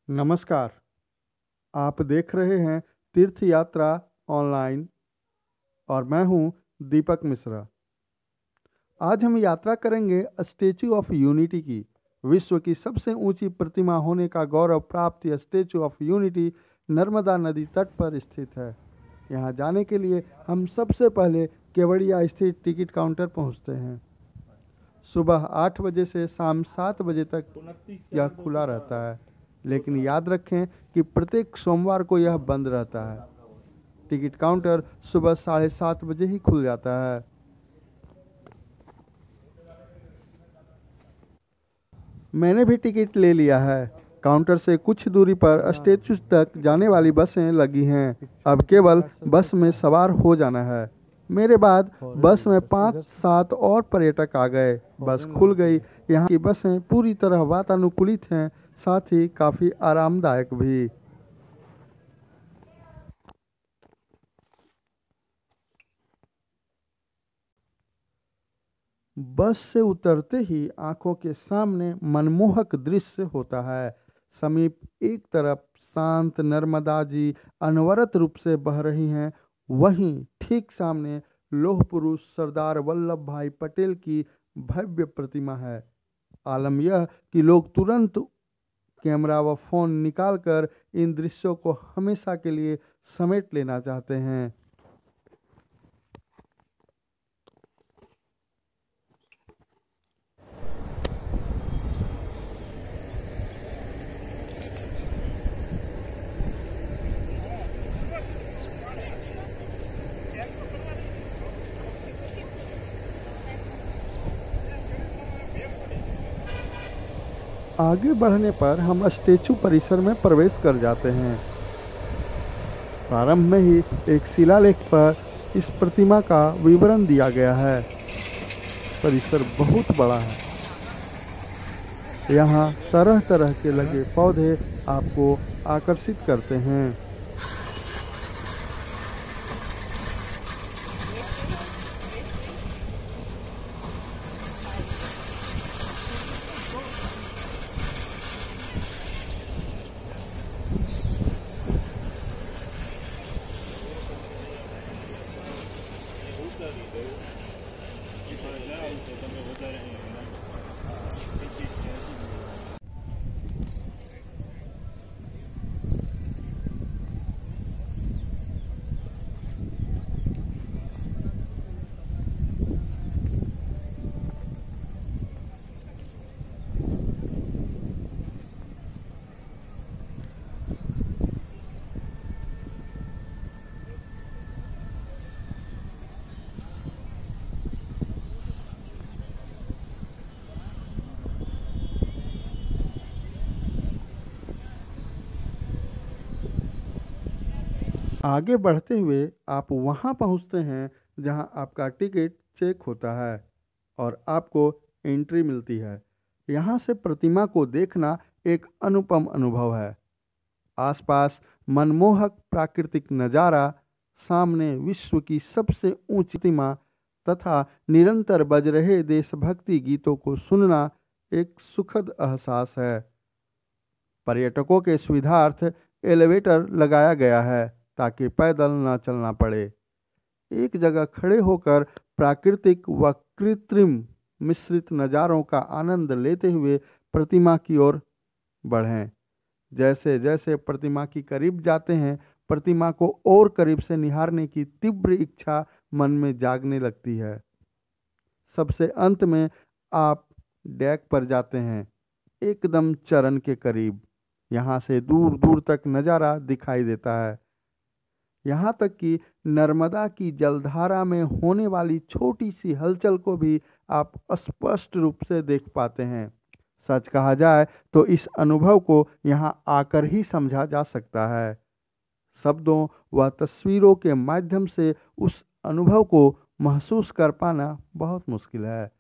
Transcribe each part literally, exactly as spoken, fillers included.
नमस्कार। आप देख रहे हैं तीर्थ यात्रा ऑनलाइन और मैं हूं दीपक मिश्रा। आज हम यात्रा करेंगे स्टैचू ऑफ यूनिटी की। विश्व की सबसे ऊंची प्रतिमा होने का गौरव प्राप्त यह स्टैचू ऑफ यूनिटी नर्मदा नदी तट पर स्थित है। यहां जाने के लिए हम सबसे पहले केवड़िया स्थित टिकट काउंटर पहुंचते हैं। सुबह आठ बजे से शाम सात बजे तक यह खुला रहता है, लेकिन याद रखें कि प्रत्येक सोमवार को यह बंद रहता है। टिकट काउंटर सुबह साढ़े सात बजे ही खुल जाता है। मैंने भी टिकट ले लिया है। काउंटर से कुछ दूरी पर स्टैचू तक जाने वाली बसें लगी हैं। अब केवल बस में सवार हो जाना है। मेरे बाद बस में पाँच सात और पर्यटक आ गए। बस खुल गई। यहाँ की बसें पूरी तरह वातानुकूलित हैं, साथ ही काफ़ी आरामदायक भी। बस से उतरते ही आंखों के सामने मनमोहक दृश्य होता है। समीप एक तरफ शांत नर्मदा जी अनवरत रूप से बह रही हैं, वहीं ठीक सामने लौह पुरुष सरदार वल्लभ भाई पटेल की भव्य प्रतिमा है। आलम यह कि लोग तुरंत कैमरा व फोन निकालकर इन दृश्यों को हमेशा के लिए समेट लेना चाहते हैं। आगे बढ़ने पर हम स्टैचू परिसर में प्रवेश कर जाते हैं। प्रारंभ में ही एक शिलालेख पर इस प्रतिमा का विवरण दिया गया है। परिसर बहुत बड़ा है। यहाँ तरह तरह के लगे पौधे आपको आकर्षित करते हैं। आगे बढ़ते हुए आप वहां पहुंचते हैं जहां आपका टिकट चेक होता है और आपको एंट्री मिलती है। यहां से प्रतिमा को देखना एक अनुपम अनुभव है। आसपास मनमोहक प्राकृतिक नज़ारा, सामने विश्व की सबसे ऊंची प्रतिमा तथा निरंतर बज रहे देशभक्ति गीतों को सुनना एक सुखद एहसास है। पर्यटकों के सुविधार्थ एलिवेटर लगाया गया है ताकि पैदल न चलना पड़े। एक जगह खड़े होकर प्राकृतिक व कृत्रिम मिश्रित नज़ारों का आनंद लेते हुए प्रतिमा की ओर बढ़ें। जैसे जैसे प्रतिमा की करीब जाते हैं, प्रतिमा को और करीब से निहारने की तीव्र इच्छा मन में जागने लगती है। सबसे अंत में आप डेक पर जाते हैं, एकदम चरण के करीब। यहाँ से दूर दूर तक नज़ारा दिखाई देता है। यहाँ तक कि नर्मदा की जलधारा में होने वाली छोटी सी हलचल को भी आप स्पष्ट रूप से देख पाते हैं। सच कहा जाए तो इस अनुभव को यहाँ आकर ही समझा जा सकता है। शब्दों व तस्वीरों के माध्यम से उस अनुभव को महसूस कर पाना बहुत मुश्किल है।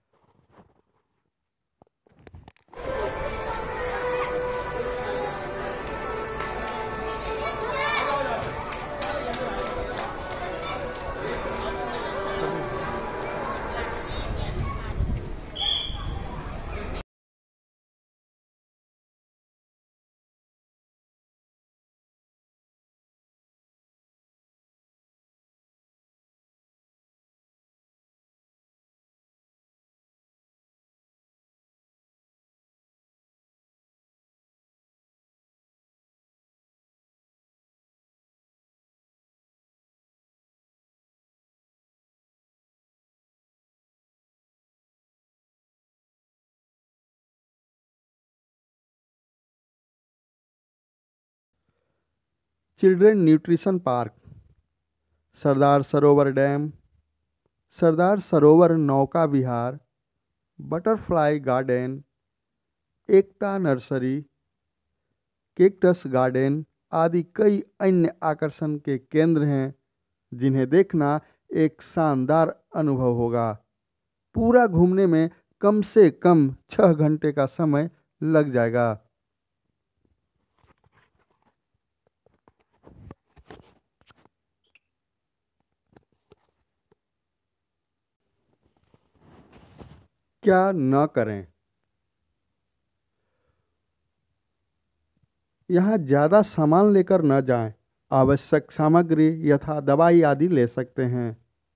Children nutrition park, Sardar Sarovar dam, Sardar Sarovar नौका विहार, butterfly garden, Ekta nursery, cactus garden आदि कई अन्य आकर्षण के केंद्र हैं जिन्हें देखना एक शानदार अनुभव होगा। पूरा घूमने में कम से कम छह घंटे का समय लग जाएगा। क्या न करें? यहाँ ज़्यादा सामान लेकर न जाएं। आवश्यक सामग्री यथा दवाई आदि ले सकते हैं।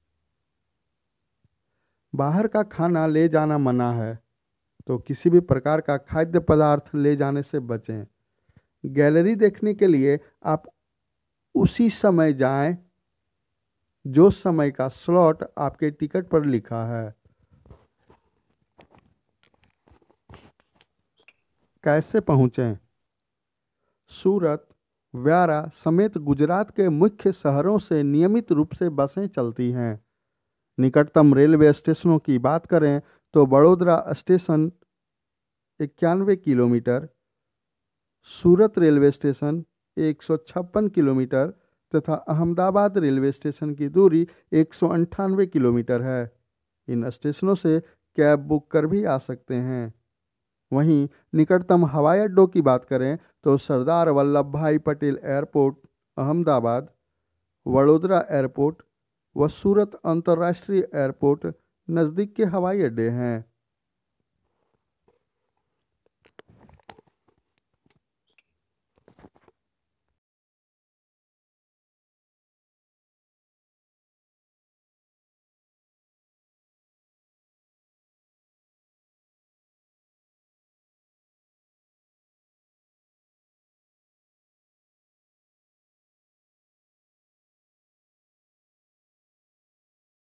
बाहर का खाना ले जाना मना है, तो किसी भी प्रकार का खाद्य पदार्थ ले जाने से बचें। गैलरी देखने के लिए आप उसी समय जाएं जो समय का स्लॉट आपके टिकट पर लिखा है। कैसे पहुँचें? सूरत, व्यारा समेत गुजरात के मुख्य शहरों से नियमित रूप से बसें चलती हैं। निकटतम रेलवे स्टेशनों की बात करें तो बड़ोदरा स्टेशन इक्यानवे किलोमीटर, सूरत रेलवे स्टेशन एक सौ छप्पन किलोमीटर तथा अहमदाबाद रेलवे स्टेशन की दूरी एक सौ अंठानवे किलोमीटर है। इन स्टेशनों से कैब बुक कर भी आ सकते हैं। वहीं निकटतम हवाई अड्डों की बात करें तो सरदार वल्लभ भाई पटेल एयरपोर्ट अहमदाबाद, वडोदरा एयरपोर्ट व सूरत अंतर्राष्ट्रीय एयरपोर्ट नज़दीक के हवाई अड्डे हैं।